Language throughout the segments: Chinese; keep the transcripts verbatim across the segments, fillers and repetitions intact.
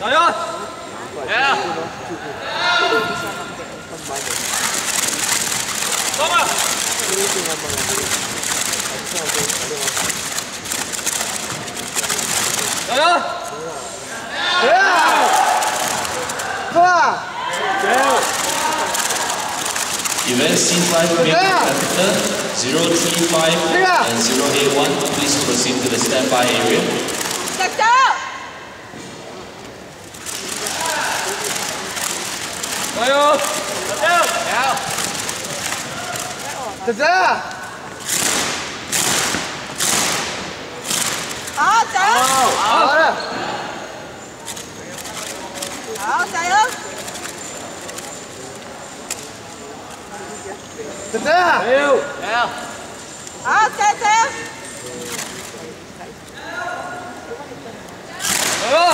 加油！加油！走吧！加油！加油！走吧！加油！ Event C five main competitor zero three five and zero eight one, please proceed to the standby area. Cakap! 加油！加油！加油！加好，加油！ 好，好了。 好，加油！ 加油！加油！加油！ 好，加油！加油！ 加油！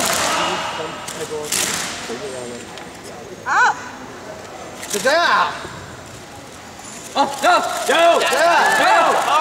好， 就这样。好，加油！加油！加油！加油！